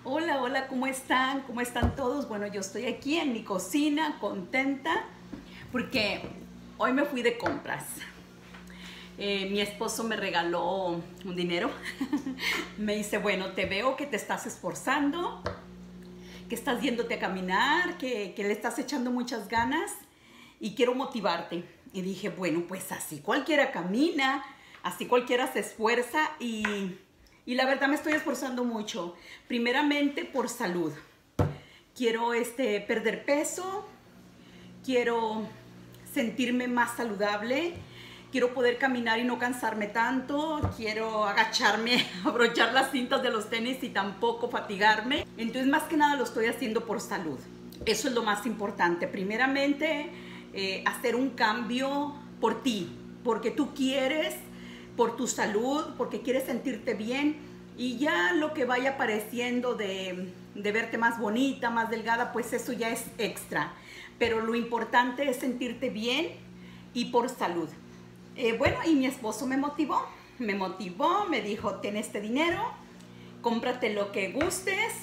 Hola, hola, ¿cómo están? ¿Cómo están todos? Bueno, yo estoy aquí en mi cocina contenta porque hoy me fui de compras. Mi esposo me regaló un dinero. Me dice, bueno, te veo que te estás esforzando, que estás yéndote a caminar, que le estás echando muchas ganas y quiero motivarte. Y dije, bueno, pues así cualquiera camina, así cualquiera se esfuerza y la verdad me estoy esforzando mucho. Primeramente por salud. Quiero perder peso, quiero sentirme más saludable, quiero poder caminar y no cansarme tanto, quiero agacharme, abrochar las cintas de los tenis y tampoco fatigarme. Entonces, más que nada lo estoy haciendo por salud. Eso es lo más importante. Primeramente, hacer un cambio por ti, porque tú quieres, por tu salud, porque quieres sentirte bien y ya lo que vaya apareciendo de verte más bonita, más delgada, pues eso ya es extra. Pero lo importante es sentirte bien y por salud. Bueno, y mi esposo me motivó, me dijo, ten este dinero, cómprate lo que gustes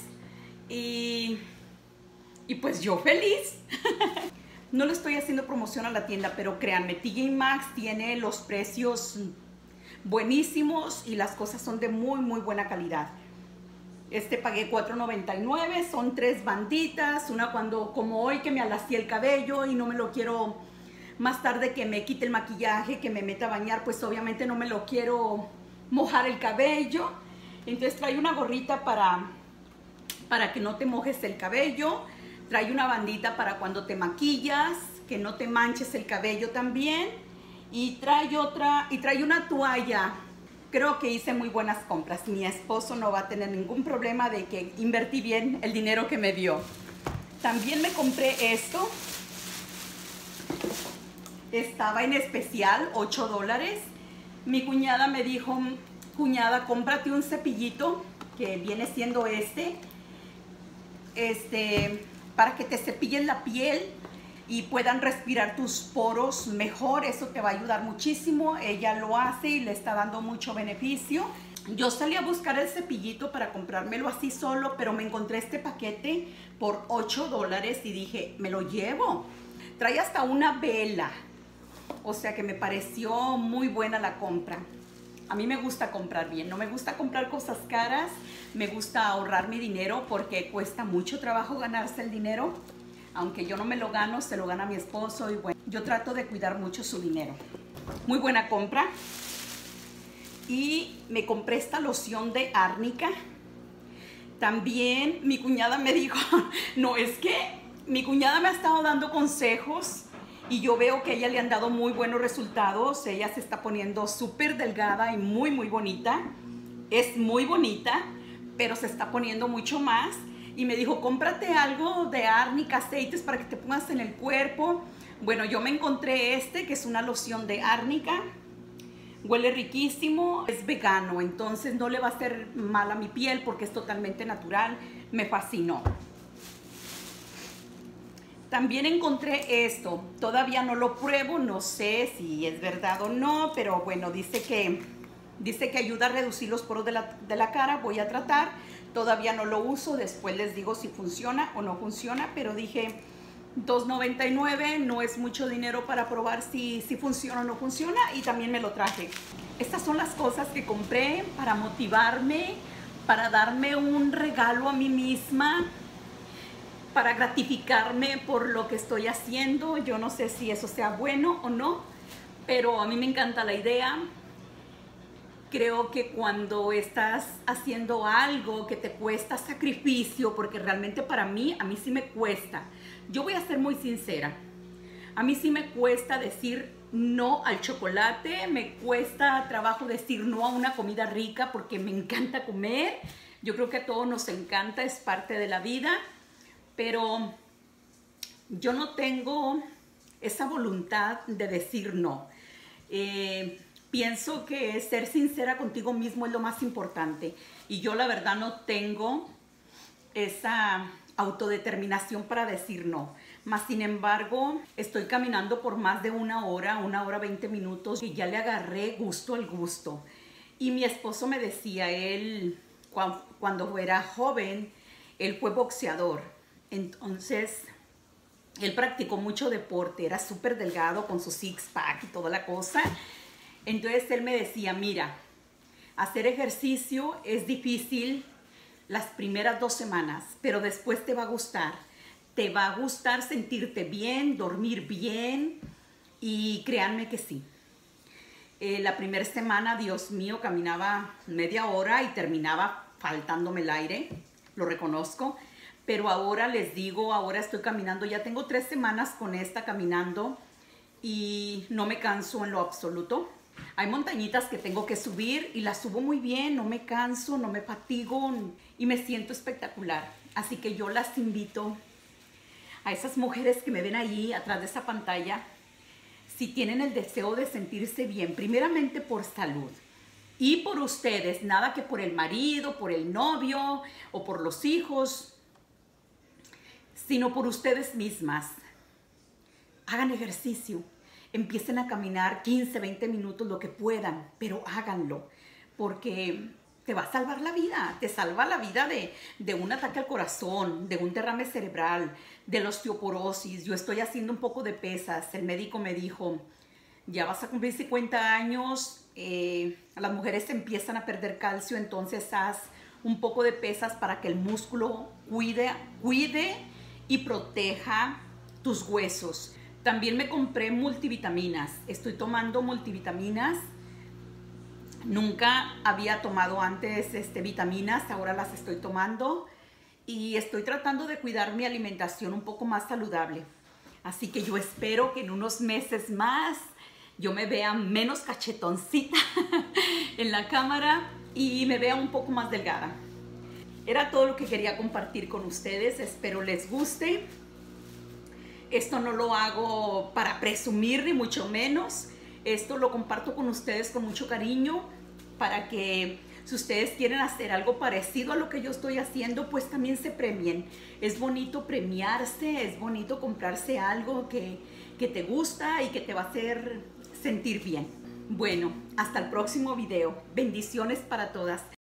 y pues yo feliz. No le estoy haciendo promoción a la tienda, pero créanme, TJ Maxx tiene los precios buenísimos y las cosas son de muy buena calidad. Pagué $4.99, son 3 banditas, una cuando, como hoy que me alacié el cabello y no me lo quiero más tarde que me quite el maquillaje, que me meta a bañar, pues obviamente no me lo quiero mojar el cabello. Entonces trae una gorrita para que no te mojes el cabello, trae una bandita para cuando te maquillas, que no te manches el cabello también, y trae otra, y trae una toalla. Creo que hice muy buenas compras. Mi esposo no va a tener ningún problema de que invertí bien el dinero que me dio. También me compré esto. Estaba en especial, $8. Mi cuñada me dijo, cuñada, cómprate un cepillito que viene siendo para que te cepillen la piel y puedan respirar tus poros mejor. Eso te va a ayudar muchísimo. Ella lo hace y le está dando mucho beneficio. Yo salí a buscar el cepillito para comprármelo así solo, pero me encontré este paquete por $8 y dije, me lo llevo. Trae hasta una vela, o sea que me pareció muy buena la compra. A mí me gusta comprar bien, no me gusta comprar cosas caras, me gusta ahorrar mi dinero porque cuesta mucho trabajo ganarse el dinero. Aunque yo no me lo gano, se lo gana mi esposo y bueno, yo trato de cuidar mucho su dinero. Muy buena compra. Y me compré esta loción de árnica. También mi cuñada me dijo, no, es que mi cuñada me ha estado dando consejos y yo veo que a ella le han dado muy buenos resultados. Ella se está poniendo súper delgada y muy bonita. Es muy bonita, pero se está poniendo mucho más. Y me dijo, cómprate algo de árnica, aceites para que te pongas en el cuerpo. Bueno, yo me encontré que es una loción de árnica. Huele riquísimo, es vegano, entonces no le va a hacer mal a mi piel porque es totalmente natural. Me fascinó. También encontré esto, todavía no lo pruebo, no sé si es verdad o no, pero bueno, dice que ayuda a reducir los poros de la cara. Voy a tratar, todavía no lo uso, después les digo si funciona o no funciona, pero dije $2.99, no es mucho dinero para probar si funciona o no funciona, y también me lo traje. Estas son las cosas que compré para motivarme, para darme un regalo a mí misma, para gratificarme por lo que estoy haciendo. Yo no sé si eso sea bueno o no, pero a mí me encanta la idea. Creo que cuando estás haciendo algo que te cuesta sacrificio, porque realmente a mí sí me cuesta. Yo voy a ser muy sincera. A mí sí me cuesta decir no al chocolate, me cuesta trabajo decir no a una comida rica porque me encanta comer. Yo creo que a todos nos encanta, es parte de la vida. Pero yo no tengo esa voluntad de decir no. Pienso que ser sincera contigo mismo es lo más importante. Y yo la verdad no tengo esa autodeterminación para decir no. Más sin embargo, estoy caminando por más de una hora 20 minutos y ya le agarré gusto al gusto. Y mi esposo me decía, él cuando era joven, Él fue boxeador, entonces él practicó mucho deporte, era súper delgado con su six-pack y toda la cosa. Entonces él me decía, mira, hacer ejercicio es difícil las primeras 2 semanas, pero después te va a gustar. Te va a gustar sentirte bien, dormir bien y créanme que sí. La primera semana, Dios mío, caminaba media hora y terminaba faltándome el aire, lo reconozco. Pero ahora les digo, ahora estoy caminando, ya tengo 3 semanas con esta caminando y no me canso en lo absoluto. Hay montañitas que tengo que subir y las subo muy bien, no me canso, no me fatigo y me siento espectacular. Así que yo las invito a esas mujeres que me ven ahí atrás de esa pantalla, si tienen el deseo de sentirse bien, primeramente por salud y por ustedes, nada que por el marido, por el novio o por los hijos, sino por ustedes mismas. Hagan ejercicio, empiecen a caminar 15, 20 minutos, lo que puedan, pero háganlo, porque te va a salvar la vida, te salva la vida de un ataque al corazón, de un derrame cerebral, de la osteoporosis. Yo estoy haciendo un poco de pesas, el médico me dijo, ya vas a cumplir 50 años, las mujeres empiezan a perder calcio, entonces haz un poco de pesas para que el músculo cuide y proteja tus huesos. También me compré multivitaminas. Estoy tomando multivitaminas. Nunca había tomado antes vitaminas, ahora las estoy tomando y estoy tratando de cuidar mi alimentación un poco más saludable. Así que yo espero que en unos meses más yo me vea menos cachetoncita en la cámara y me vea un poco más delgada. Era todo lo que quería compartir con ustedes, espero les guste. Esto no lo hago para presumir ni mucho menos. Esto lo comparto con ustedes con mucho cariño para que si ustedes quieren hacer algo parecido a lo que yo estoy haciendo, pues también se premien. Es bonito premiarse, es bonito comprarse algo que te gusta y que te va a hacer sentir bien. Bueno, hasta el próximo video. Bendiciones para todas.